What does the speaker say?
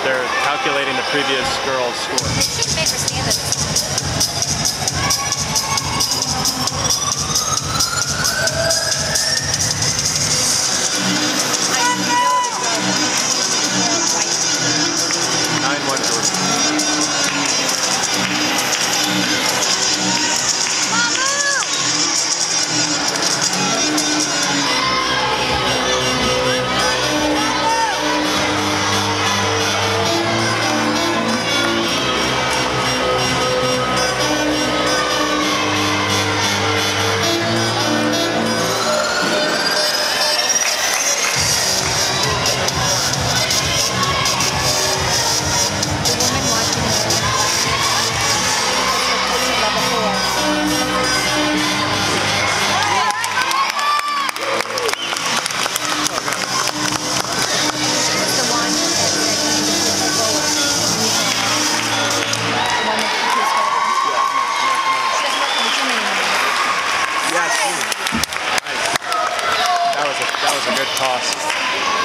They're calculating the previous girl's score. Make her stand up. That was a good toss.